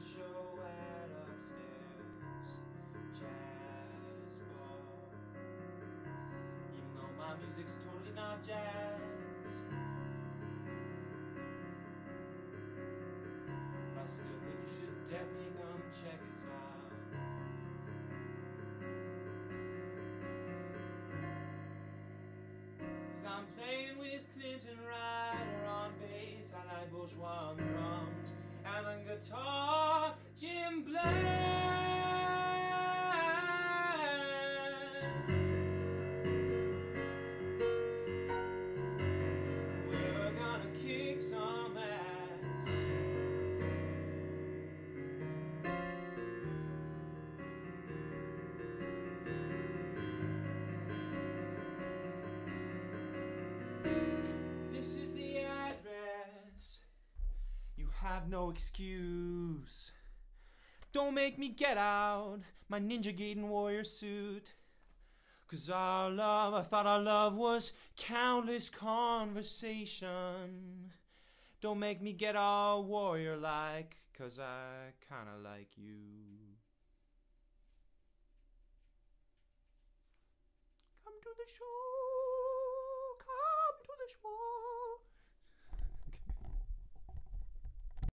show at upstairs jazz bar. Even though my music's totally not jazz, but I still think you should definitely come check us out. Cause I'm playing with Clinton Ryder on bass, I like bourgeois on drums, and on guitar, Jim Bland. We're gonna kick some ass. This is the address. You have no excuse. Don't make me get out my Ninja Gaiden warrior suit. Cause our love, I thought our love was countless conversation. Don't make me get all warrior-like, cause I kinda like you. Come to the show, come to the show.